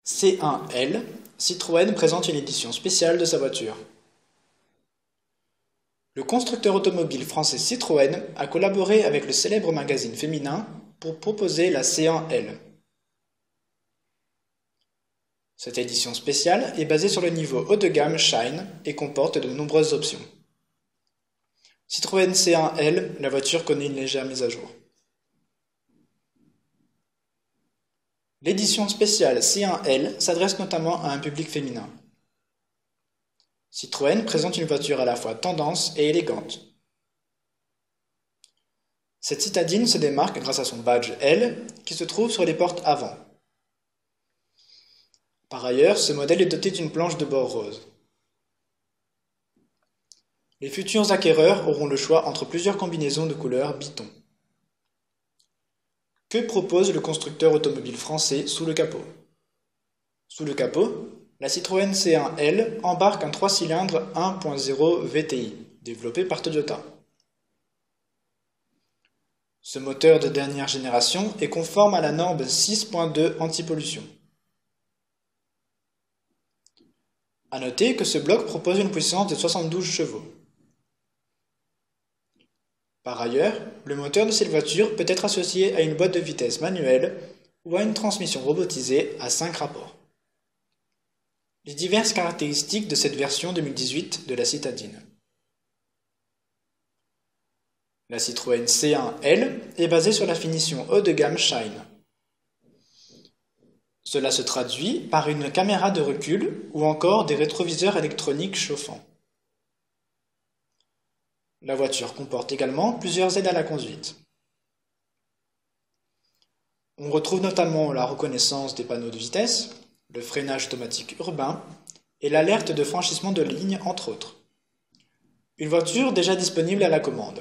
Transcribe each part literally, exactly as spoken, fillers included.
C un L, Citroën présente une édition spéciale de sa voiture. Le constructeur automobile français Citroën a collaboré avec le célèbre magazine féminin pour proposer la C un L. Cette édition spéciale est basée sur le niveau haut de gamme Shine et comporte de nombreuses options. Citroën C un L, la voiture connaît une légère mise à jour. L'édition spéciale C un L s'adresse notamment à un public féminin. Citroën présente une voiture à la fois tendance et élégante. Cette citadine se démarque grâce à son badge L qui se trouve sur les portes avant. Par ailleurs, ce modèle est doté d'une planche de bord rose. Les futurs acquéreurs auront le choix entre plusieurs combinaisons de couleurs biton. Que propose le constructeur automobile français sous le capot? Sous le capot, la Citroën C un L embarque un trois cylindres un point zéro V T I, développé par Toyota. Ce moteur de dernière génération est conforme à la norme six point deux anti-pollution. À noter que ce bloc propose une puissance de soixante-douze chevaux. Par ailleurs, le moteur de cette voiture peut être associé à une boîte de vitesse manuelle ou à une transmission robotisée à cinq rapports. Les diverses caractéristiques de cette version deux mille dix-huit de la citadine. La Citroën C un L est basée sur la finition haut de gamme Shine. Cela se traduit par une caméra de recul ou encore des rétroviseurs électroniques chauffants. La voiture comporte également plusieurs aides à la conduite. On retrouve notamment la reconnaissance des panneaux de vitesse, le freinage automatique urbain et l'alerte de franchissement de ligne, entre autres. Une voiture déjà disponible à la commande.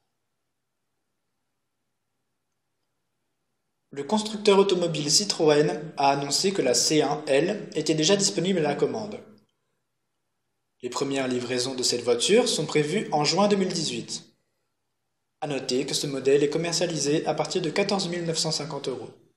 Le constructeur automobile Citroën a annoncé que la C un L était déjà disponible à la commande. Les premières livraisons de cette voiture sont prévues en juin deux mille dix-huit. À noter que ce modèle est commercialisé à partir de quatorze mille neuf cent cinquante euros.